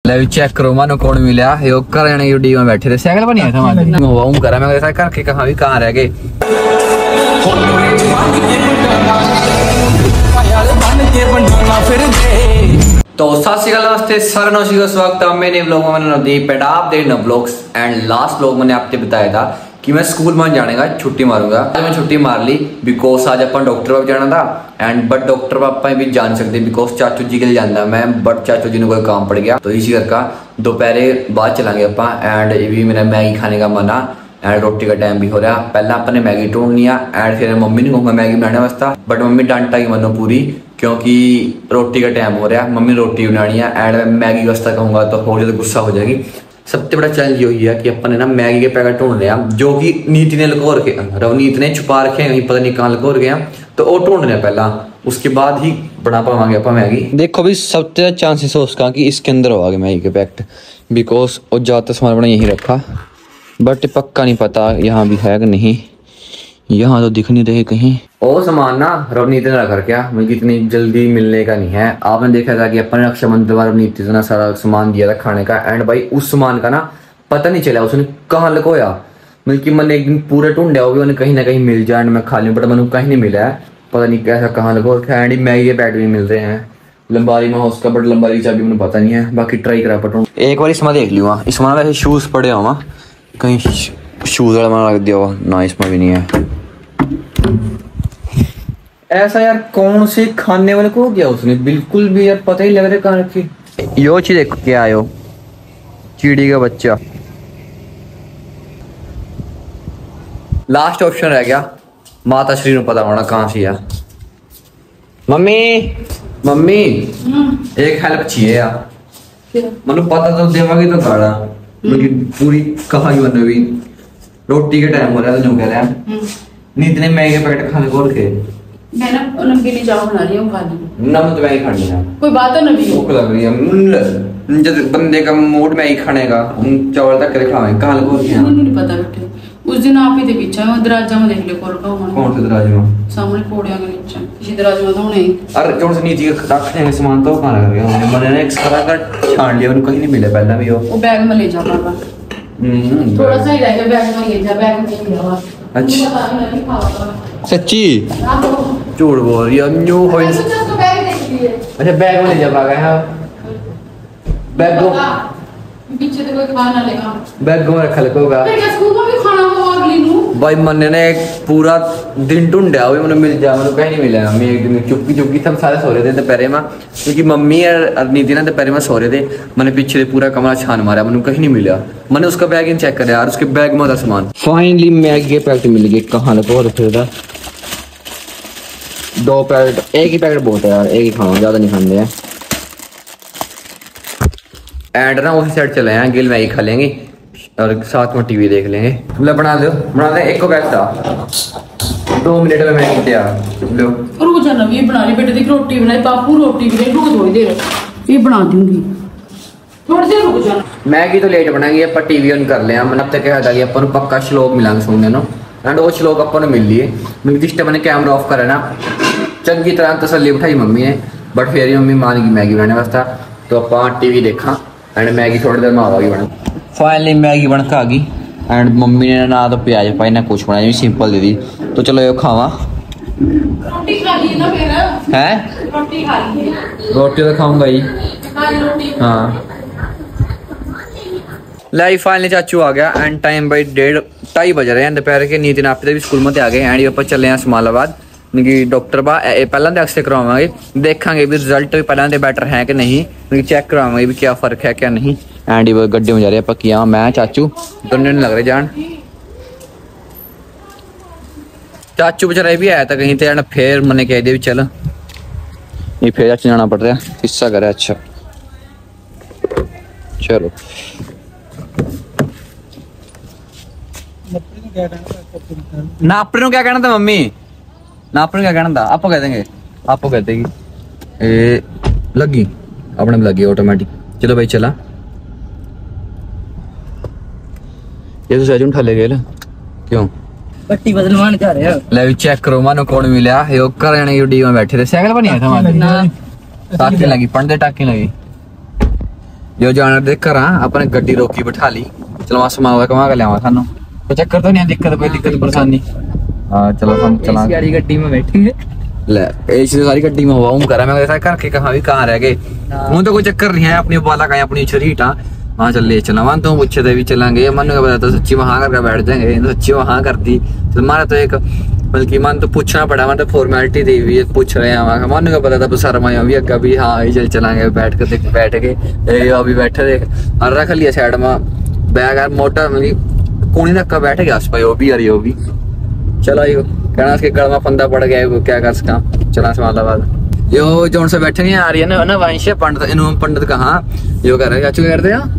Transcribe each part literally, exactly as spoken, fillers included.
ले चेक करो मानो कौन मिला योग कर जाने यूडी में बैठे थे साइकिल पर नहीं आया था मानो हुआ हूं करा मैं ऐसा करके कहां भी कहां रह गए। तो सत श्री अकाल नमस्ते सर नौशी का स्वागत है मेरे व्लॉग में नवदीप एंड आप देख न व्लॉग्स एंड लास्ट व्लॉग मैंने आपको बताया था कि मैं स्कूल में जाने का छुट्टी मारूंगा। आज मैं छुट्टी मार ली बिकॉज आज अपन डॉक्टर पाप जाना था एंड बट डॉक्टर पापा भी जान सकते बिकॉज चाचू जी के लिए जाना मैं बट चाचू जी ने कोई काम पड़ गया तो इसी करके दोपहरे बाद चलेंगे अपन एंड ये भी मेरा मैगी खाने का मना एंड रोटी का टाइम भी हो रहा। पहले अपन मैगी ढूंढनी है एंड फिर मम्मी ने कहूँगा मैगी बनाने वास्ता बट मम्मी डांटा ही मनो पूरी क्योंकि रोटी का टाइम हो रहा है मम्मी रोटी बनानी है एंड मैगी वास्ता कहूँगा तो हो जाए गुस्सा हो जाएगी। सबसे बड़ा चैलेंज यही है कि अपन ने ना मैगी के पैकेट ढूंढ लिया जो कि नीति ने लुको रखे रवनीत ने छुपा रखे हैं पता नहीं कहाँ लुको रखे तो वो ढूंढ रहे पहला उसके बाद ही बना पावांगे अपन मैगी। देखो भी सबसे चांसेस है उसका कि इसके अंदर होगा मैगी के पैकेट बिकॉज वो ज्यादातर सामान अपने यहीं रखा बट पक्का नहीं पता यहाँ भी है कि नहीं। यहाँ तो दिख नहीं रहे कहीं और सामान ना रवनीत ने रख रखा मुझे इतनी जल्दी मिलने का नहीं है। आपने देखा था कि अपन रक्षाबंधन पर रवनीत ने सारा सामान दिया था खाने का एंड भाई उस सामान का ना पता नहीं चला उसने कहाँ लुकोया बल्कि मैंने एक दिन पूरे ढूंढा होगी उन्हें कहीं ना कहीं मिल जाए मैं खा लूँ बट मैंने कहीं नहीं मिला है पता नहीं कैसा कहाँ लुको रखा एंड मैगी के पैकेट भी मिल रहे हैं लंबारी में उसका बट लंबारी की चाबी मुझे पता नहीं है बाकी ट्राई करा पटू एक बार इसमें देख लिया इसमें वैसे शूज पड़े हुआ कहीं शूज वाला मैंने रख दिया हुआ ना इसमें भी नहीं है ऐसा यार कौन से खाने वाले को गया उसने बिल्कुल भी यार पता ही लग रहा है कहाँ रखी यो चीज देखो क्या आयो चिड़ी का बच्चा। लास्ट ऑप्शन रह गया माता श्री को पता होना कहाँ से यार। मम्मी मम्मी एक हेल्प चाहिए यार मतलब पता तो देवागी तो गाड़ा पूरी कहानी बन रही रोटी के टाइम हो रहा है तो जो कह रहे हैं नीत ने मैगी के पैकेट खाने को रखे मैं ना नमकीन चावल बना रही हूँ खाने नमक तो मैगी खानी है कोई बात है ना भी भूख लग रही है जब बंदे का मूड मैगी खाने का चावल तक करे खावे कहाँ लगो रखे मुझे नहीं पता बेटे उस दिन आप ही थे पीछे मैं दरवाजा में देख ले कौन का कौन से दरवाजे में सामने पौड़िया के नीचे किसी दरवाजे में तो नहीं अरे जोर से नीचे रखने में सामान तो कहाँ लग गया मैंने ना एक सारा का छान लिया उनको कहीं नहीं मिला पहले भी वो बैग में ले जा पापा थोड़ा सा ही रह गया बैग में ले जा बैग में ले जा। अच्छा सच्ची झूठ बोल रही है न्यू हो अच्छा बैग में ले जा पाएगा हाँ बैग को पीछे तो कोई खाना लेगा बैग में रखा लगेगा स्कूल में भी खाना होगा अगली नू भाई मैंने ना एक पूरा दिन ढूंढा हुआ मैंने मिल जा मैंने कहीं नहीं मिला मैं एक दिन चुपकी चुपकी सब सारे सो रहे थे दोपहरे में क्योंकि मम्मी और नीति ना दोपहरे में सो रहे थे मैंने पीछे पूरा कमरा छान मारा मैंने कहीं नहीं मिला मैंने उसका बैग इन चेक करा यार उसके बैग में था सामान फाइनली मैगी के पैकेट मिल गए कहाँ लगा फिर दो पैकेट एक ही पैकेट बहुत है यार एक ही खाओ ज्यादा नहीं खाते हैं एंड ना उसी साइड चले हैं गिल मैगी खा लेंगे और साथ में टीवी देख लेंगे मतलब बना दो बना दे एक को बैग था दो मिनट में मैगी तैयार लो रुक जाना ये बना रही बेटे देख रोटी बनाई पापू रोटी बनाई रुक थोड़ी देर ये बना दूंगी थोड़ी देर रुक जाना मैगी तो लेट बनाएंगे अपन टीवी ऑन कर ले मैंने अब तक कहा था कि अपन पक्का श्लोक मिलांगे सुनने नो एंड वो श्लोक अपन मिल लिए मैं जिस टाइम मैंने कैमरा ऑफ करा ना चंगी तरह तसल्ली उठाई मम्मी ने बट फिर मम्मी मान की मैगी बनाने वास्ता तो अपन टीवी देखा एंड मैगी थोड़ी देर में आवागी बन फाइनली मैगी बन के आ गई एंड मम्मी ने ना तो प्याज पाई ना कुछ बनाया सिंपल दे दी तो चलो ये खावा रोटी खा ली ना फिर हैं रोटी खा ली रोटी तो खाऊंगा ही हाँ लाइफ फाइनली चाचू आ गया एंड टाइम भाई डेढ़ ढाई बज रहे हैं दोपहर के नीति नापते भी स्कूल में आ गए एंड ऊपर चले हैं स्मालाबाद डॉक्टर बा पहला तो एक्सरे करवावांगे देखांगे भी रिजल्ट भी पहला बेटर है कि नहीं चेक करवावांगे भी क्या फर्क है क्या नहीं एंड गड्डी में जा रहे पक्कियां मैं चाचू दोनों लग रहे जान चाचू बेचारा भी आया था कहीं तो फिर मैंने कह दिया भी चल ये फिर चाचू जाना पड़ रहा है हिस्सा करे अच्छा चलो नापने क्या कहना था मम्मी नापने क्या कहना था आपको कह देंगे आपको कहते कि ए, लगी अपने में लगी ऑटोमेटिक चलो भाई चला ये तो सैजून उठा ले गए क्यों पट्टी बदलवाने जा रहे हो ले चेक करो मानो कौन मिला योग कर जाने यूडी में बैठे थे साइकिल पर नहीं आया था मानो टाकी लगी पंडे टाकी लगी जो जाना दे घर अपने गड्डी रोकी बिठा ली। चलो समा कमा के लिया सानू तो चक्कर तो नहीं दिक्कत कोई दिक्कत परेशानी। हाँ चलो हम चला सारी गड्डी में बैठे ले एसी सारी गड्डी में हुआ हूँ करा मैं घर के कहाँ भी कहाँ रह गए हूँ तो कोई चक्कर नहीं है अपनी बाला का अपनी छरीटा वहाँ चल ले चला वहाँ तो पूछे थे भी चलेंगे मन का पता तो सच्ची वहाँ करके बैठ जाएंगे तो सच्ची वहाँ करती तो हमारा तो एक बल्कि मन तो पूछना पड़ा मन तो फॉर्मेलिटी दी हुई पूछ रहे हैं वहाँ मन का पता था शर्म आया भी अगर भी हाँ चल चलेंगे बैठ कर देख बैठ के अभी बैठे देख और रख लिया साइड में बैग यार मोटा मतलब कूनी तक का बैठ गया आस पास वो भी अरे वो भी चलो यो कहना उसके गड़ में फंदा पड़ गया क्या कर सका चला समालाबाद यो जो से बैठे नहीं आ रही है ना ना वंश पंडित इन्होंने पंडित कहाँ यो कर रहे चाचू क्या करते हैं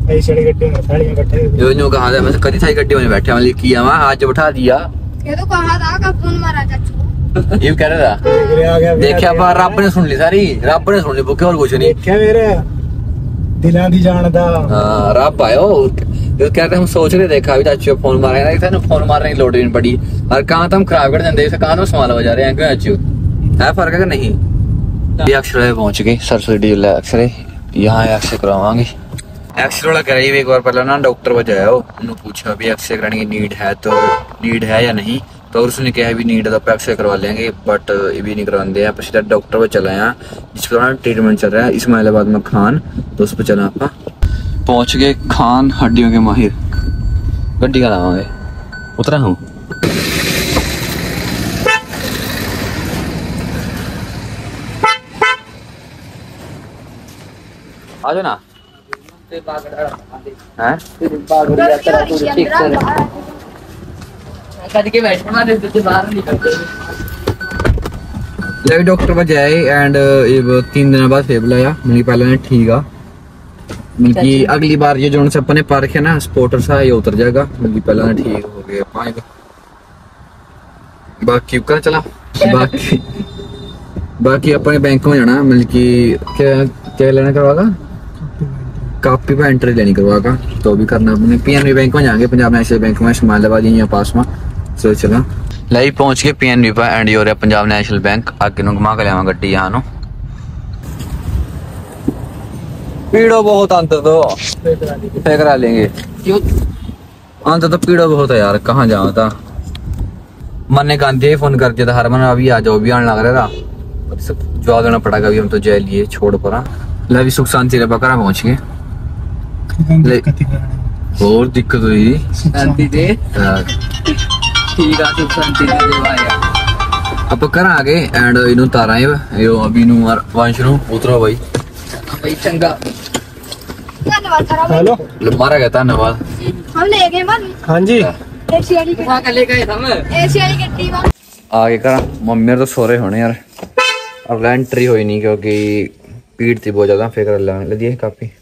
यो न्यू कहाँ मैं कदी थाई गड्डी में बैठे मतलब किया वहाँ आज बैठा दिया ये तो कहा था का फोन मारा चाचू ये कह रहा था देखा पर रब ने सुन ली सारी रब ने सुन ली बुके और कुछ नहीं क्या मेरे दिला दी जानदा हां रब आयो तो कहते हम सोच रहे देखा अभी चाचू फोन मारा है था फोन मारने की लोड नहीं पड़ी और कहां तो हम खराब कर देंगे कहां तो संभाल बजा रहे हैं क्यों चाचू है फर्क है कि नहीं। ये अक्षर पहुंच गए सरस्वती अक्षर यहाँ एक्सरे करवाएंगे एक्सरे वाला कराई एक बार पहले ना डॉक्टर बजाया उन्होंने पूछा अभी एक्सरे कराने की नीड है तो नीड है या नहीं तो उसने कहा भी नीड है तो एक्सरे करवा लेंगे बट ये भी नहीं करवाते हैं सीधा डॉक्टर पर चला है जिस पर ट्रीटमेंट चल रहा है इस्माइलाबाद में खान तो उस पर चला आप पहुंच गए खान हड्डियों के माहिर गड्डी का लावांगे उतरा हूँ आ जाओ ना हैं डॉक्टर पर जाए एंड तीन दिन बाद फिर बुलाया मिली पहले ने ठीक है मिली अगली बार ये जो अपने पार्क है ना स्पोर्टर सा ये उतर जाएगा मिली पहले ने ठीक हो गया पाएगा बाकी कर चला बाकी बाकी अपने बैंक में जाना मिल की क्या क्या लेना करवागा कापी पे एंट्री लेनी करवागा तो भी करना अपने पीएनबी बैंक में जाएंगे पंजाब नेशनल बैंक में इस्माइलाबाद यहाँ पास में तो चला लाइव पहुंच गए पीएनबी पे एंड यो पंजाब नेशनल बैंक आगे नु घुमा के लिया गड्डी यहाँ नु पीड़ो बहुत अंत तो फिर करा लेंगे अंत तो पीड़ो बहुत है यार कहाँ जाओ था मन ने गांधी फोन कर दिया था हरमन अभी आ जाओ भी आने लग रहा था जवाब देना पड़ेगा अभी हम तो जेल लिए छोड़ पड़ा लवी सुख शांति रे बकरा पहुंच गए और दिक्कत हुई शांति दे ठीक है सुख शांति दे भाई अब कर आ गए एंड इनु तारा है यो अभी नु वंश नु उतरो भाई भाई चंगा धन्यवाद करा हेलो मारा गया धन्यवाद हम ले गए मन हाँ जी एसी वाली वहां का ले गए हम एसी वाली गड्डी में आगे करा मम्मी तो सो रहे होने यार अब एंट्री हुई नहीं क्योंकि भीड़ थी बहुत ज्यादा फिर ले दिए काफी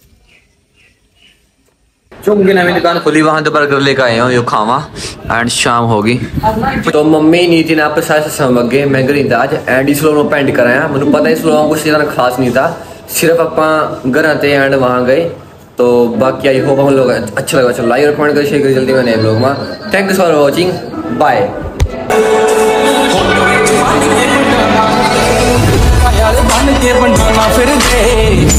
चुंगी नवी दुकान खुली वहां तो बर्गर लेकर आए हो यो खावा एंड शाम होगी तो मम्मी नीति ने आप सारे समझ गए मैं गरीब आज एंड इस लोगों पेंट कराया मुझे पता है इस लोगों को कुछ ज्यादा खास नहीं था सिर्फ आप घर आते एंड वहां गए तो बाकी आई होप हम लोग अच्छा लगा चलो लाइक और कमेंट कर शेयर कर जल्दी मैंने ब्लॉग में thank you for watching bye बन के बनाना फिर दे